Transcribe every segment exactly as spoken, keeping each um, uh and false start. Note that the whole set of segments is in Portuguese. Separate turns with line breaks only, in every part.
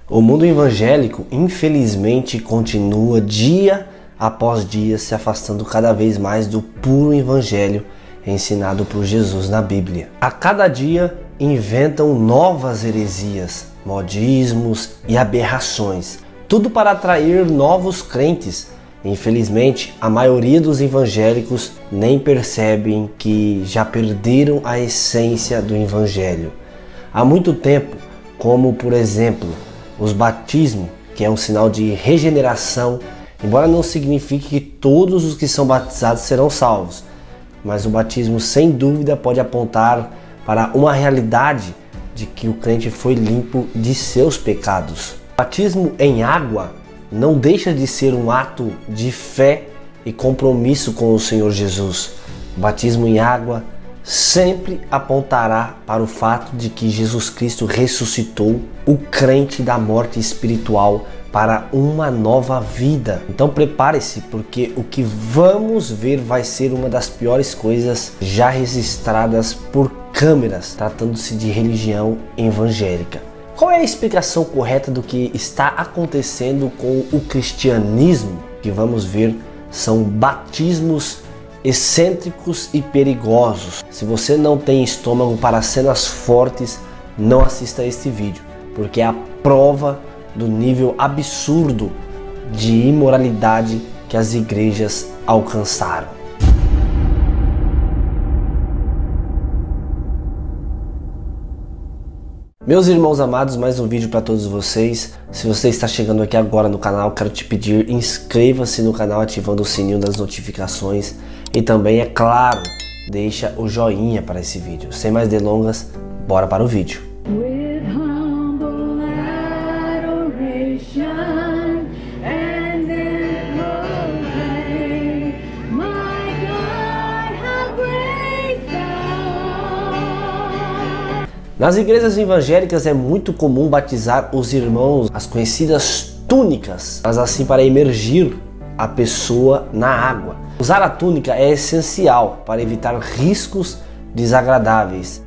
O mundo evangélico, infelizmente, continua dia após dia se afastando cada vez mais do puro evangelho ensinado por Jesus na Bíblia. A cada dia inventam novas heresias, modismos e aberrações, tudo para atrair novos crentes. Infelizmente, a maioria dos evangélicos nem percebem que já perderam a essência do evangelho há muito tempo, como por exemplo, os batismos, que é um sinal de regeneração, embora não signifique que todos os que são batizados serão salvos, mas o batismo sem dúvida pode apontar para uma realidade de que o crente foi limpo de seus pecados. O batismo em água não deixa de ser um ato de fé e compromisso com o Senhor Jesus. O batismo em água sempre apontará para o fato de que Jesus Cristo ressuscitou o crente da morte espiritual para uma nova vida. Então prepare-se, porque o que vamos ver vai ser uma das piores coisas já registradas por câmeras, tratando-se de religião evangélica. Qual é a explicação correta do que está acontecendo com o cristianismo? O que vamos ver são batismos excêntricos e perigosos. Se você não tem estômago para cenas fortes, não assista a este vídeo, porque é a prova do nível absurdo de imoralidade que as igrejas alcançaram. Meus irmãos amados, mais um vídeo para todos vocês. Se você está chegando aqui agora no canal, quero te pedir, inscreva-se no canal ativando o sininho das notificações e também, é claro, deixa o joinha para esse vídeo. Sem mais delongas, bora para o vídeo. Nas igrejas evangélicas é muito comum batizar os irmãos, as conhecidas túnicas, mas assim para imergir a pessoa na água. Usar a túnica é essencial para evitar riscos desagradáveis.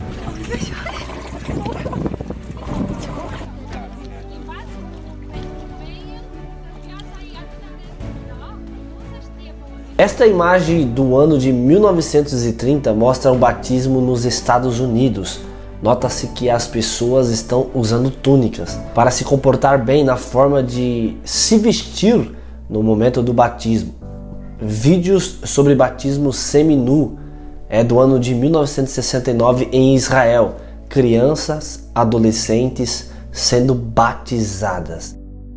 Esta imagem do ano de mil novecentos e trinta mostra o batismo nos Estados Unidos. Nota-se que as pessoas estão usando túnicas para se comportar bem na forma de se vestir no momento do batismo. Vídeos sobre batismo seminu é do ano de mil novecentos e sessenta e nove em Israel. Crianças, adolescentes sendo batizadas.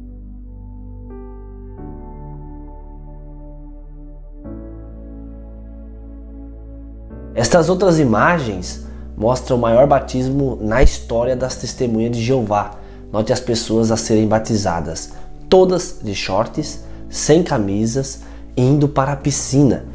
Estas outras imagens mostra o maior batismo na história das testemunhas de Jeová. Note as pessoas a serem batizadas, todas de shorts, sem camisas, indo para a piscina.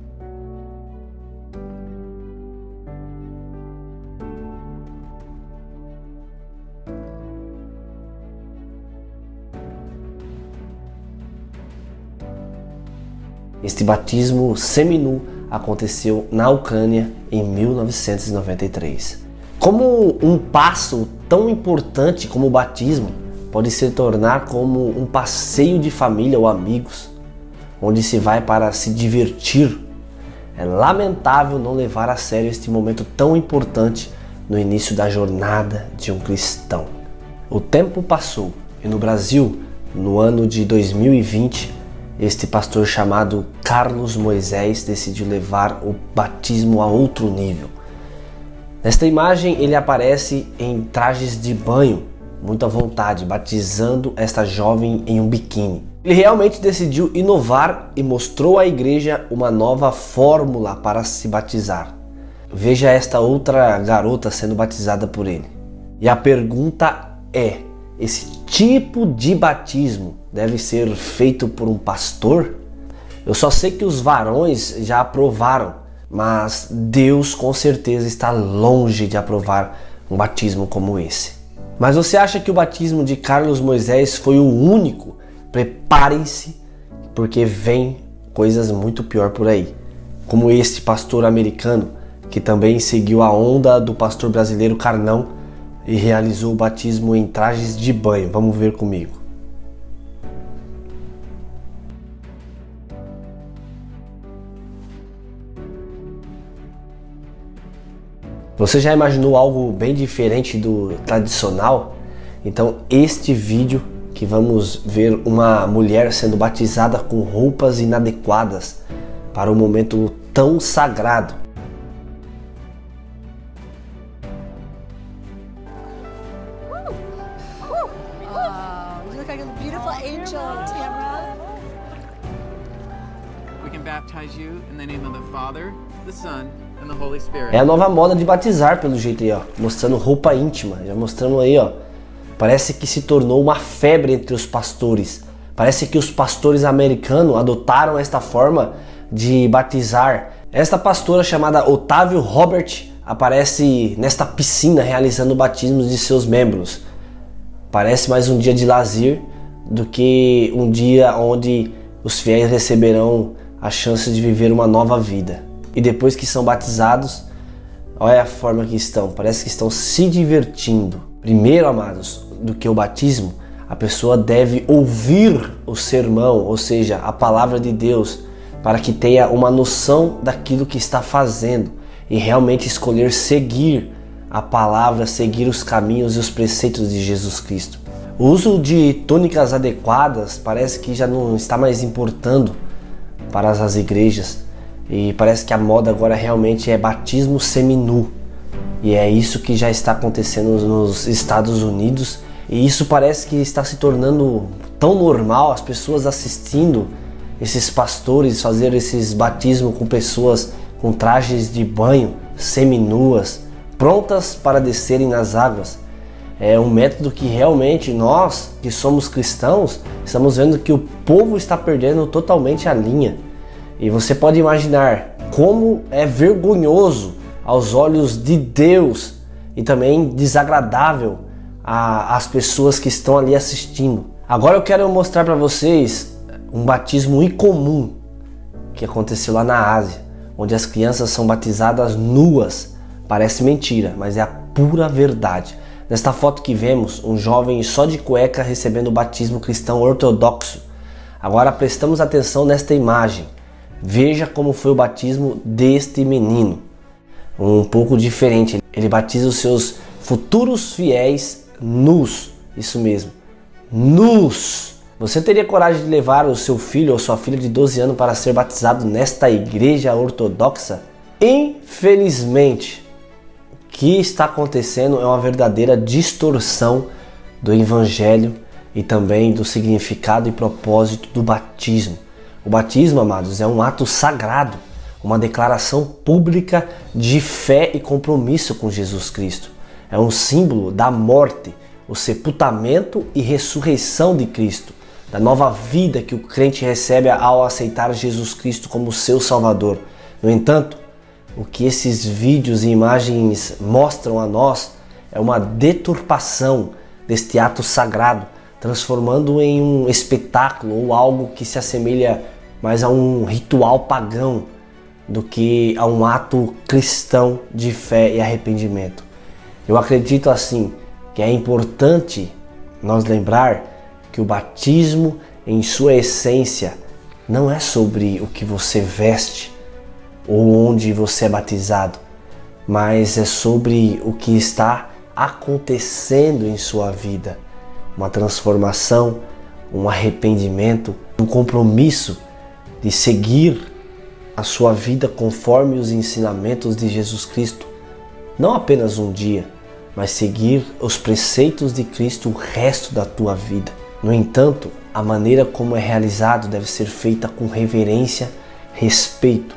Este batismo seminu aconteceu na Ucrânia em mil novecentos e noventa e três. Como um passo tão importante como o batismo pode se tornar como um passeio de família ou amigos, onde se vai para se divertir, é lamentável não levar a sério este momento tão importante no início da jornada de um cristão. O tempo passou e no Brasil, no ano de dois mil e vinte, este pastor chamado Carlos Moisés decidiu levar o batismo a outro nível. Nesta imagem ele aparece em trajes de banho, muito à vontade, batizando esta jovem em um biquíni. Ele realmente decidiu inovar e mostrou à igreja uma nova fórmula para se batizar. Veja esta outra garota sendo batizada por ele. E a pergunta é: esse tipo de batismo deve ser feito por um pastor? Eu só sei que os varões já aprovaram, mas Deus com certeza está longe de aprovar um batismo como esse. Mas você acha que o batismo de Carlos Moisés foi o único? Preparem-se, porque vem coisas muito pior por aí. Como este pastor americano, que também seguiu a onda do pastor brasileiro Carnão, e realizou o batismo em trajes de banho. Vamos ver comigo. Você já imaginou algo bem diferente do tradicional? Então este vídeo que vamos ver uma mulher sendo batizada com roupas inadequadas para um momento tão sagrado. É a nova moda de batizar, pelo jeito aí, ó, mostrando roupa íntima, já mostrando aí, ó. Parece que se tornou uma febre entre os pastores. Parece que os pastores americanos adotaram esta forma de batizar. Esta pastora chamada Otávio Robert aparece nesta piscina realizando batismos de seus membros. Parece mais um dia de lazer do que um dia onde os fiéis receberão a chance de viver uma nova vida. E depois que são batizados, olha a forma que estão, parece que estão se divertindo. Primeiro, amados, do que o batismo, a pessoa deve ouvir o sermão, ou seja, a palavra de Deus, para que tenha uma noção daquilo que está fazendo e realmente escolher seguir a palavra, seguir os caminhos e os preceitos de Jesus Cristo. O uso de túnicas adequadas parece que já não está mais importando para as igrejas, e parece que a moda agora realmente é batismo seminu, e é isso que já está acontecendo nos Estados Unidos, e isso parece que está se tornando tão normal, as pessoas assistindo esses pastores fazer esses batismos com pessoas com trajes de banho, seminuas, prontas para descerem nas águas. É um método que realmente nós, que somos cristãos, estamos vendo que o povo está perdendo totalmente a linha. E você pode imaginar como é vergonhoso aos olhos de Deus e também desagradável às pessoas que estão ali assistindo. Agora eu quero mostrar para vocês um batismo incomum que aconteceu lá na Ásia, onde as crianças são batizadas nuas. Parece mentira, mas é a pura verdade. Nesta foto que vemos, um jovem só de cueca recebendo o batismo cristão ortodoxo. Agora prestamos atenção nesta imagem. Veja como foi o batismo deste menino. Um pouco diferente. Ele batiza os seus futuros fiéis nus. Isso mesmo, nus. Você teria coragem de levar o seu filho ou sua filha de doze anos para ser batizado nesta igreja ortodoxa? Infelizmente, o que está acontecendo é uma verdadeira distorção do evangelho e também do significado e propósito do batismo. O batismo, amados, é um ato sagrado, uma declaração pública de fé e compromisso com Jesus Cristo. É um símbolo da morte, o sepultamento e ressurreição de Cristo, da nova vida que o crente recebe ao aceitar Jesus Cristo como seu Salvador. No entanto, o que esses vídeos e imagens mostram a nós é uma deturpação deste ato sagrado, transformando em um espetáculo ou algo que se assemelha mais a um ritual pagão do que a um ato cristão de fé e arrependimento. Eu acredito assim que é importante nós lembrar que o batismo em sua essência não é sobre o que você veste ou onde você é batizado, mas é sobre o que está acontecendo em sua vida. Uma transformação, um arrependimento, um compromisso de seguir a sua vida conforme os ensinamentos de Jesus Cristo. Não apenas um dia, mas seguir os preceitos de Cristo o resto da tua vida. No entanto, a maneira como é realizado deve ser feita com reverência, respeito,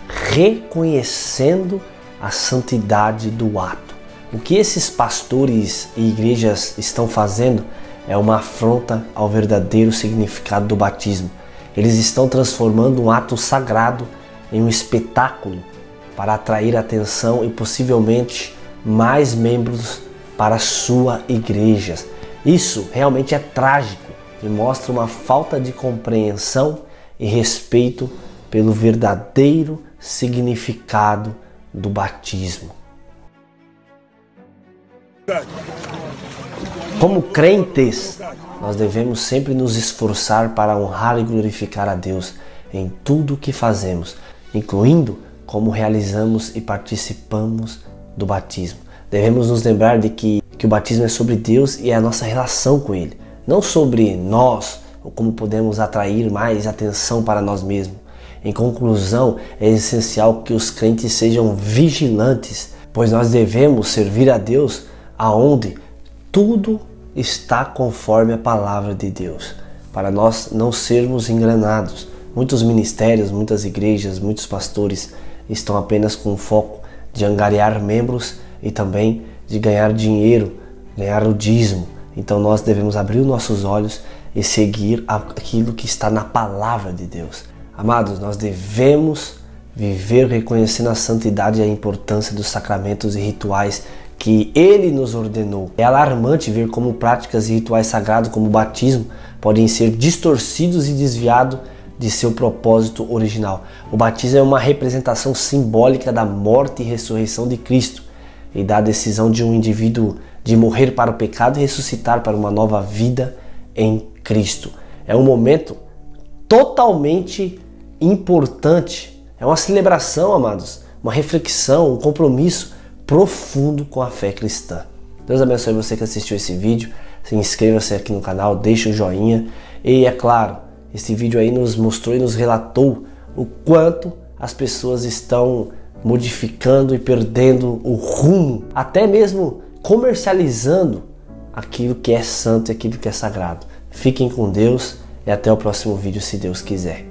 reconhecendo a santidade do ato. O que esses pastores e igrejas estão fazendo é uma afronta ao verdadeiro significado do batismo. Eles estão transformando um ato sagrado em um espetáculo para atrair atenção e possivelmente mais membros para a sua igreja. Isso realmente é trágico e mostra uma falta de compreensão e respeito pelo verdadeiro significado do batismo. Como crentes, nós devemos sempre nos esforçar para honrar e glorificar a Deus em tudo o que fazemos, incluindo como realizamos e participamos do batismo. Devemos nos lembrar de que, que o batismo é sobre Deus e é a nossa relação com Ele, não sobre nós ou como podemos atrair mais atenção para nós mesmos. Em conclusão, é essencial que os crentes sejam vigilantes, pois nós devemos servir a Deus aonde tudo está conforme a palavra de Deus, para nós não sermos enganados. Muitos ministérios, muitas igrejas, muitos pastores estão apenas com o foco de angariar membros e também de ganhar dinheiro, ganhar o dízimo. Então nós devemos abrir os nossos olhos e seguir aquilo que está na palavra de Deus. Amados, nós devemos viver reconhecendo a santidade e a importância dos sacramentos e rituais que Ele nos ordenou. É alarmante ver como práticas e rituais sagrados como o batismo podem ser distorcidos e desviados de seu propósito original. O batismo é uma representação simbólica da morte e ressurreição de Cristo e da decisão de um indivíduo de morrer para o pecado e ressuscitar para uma nova vida em Cristo. É um momento totalmente importante, é uma celebração, amados, uma reflexão, um compromisso profundo com a fé cristã. Deus abençoe você que assistiu esse vídeo, se inscreva-se aqui no canal, deixe o joinha e, é claro, esse vídeo aí nos mostrou e nos relatou o quanto as pessoas estão modificando e perdendo o rumo, até mesmo comercializando aquilo que é santo e aquilo que é sagrado. Fiquem com Deus e até o próximo vídeo, se Deus quiser.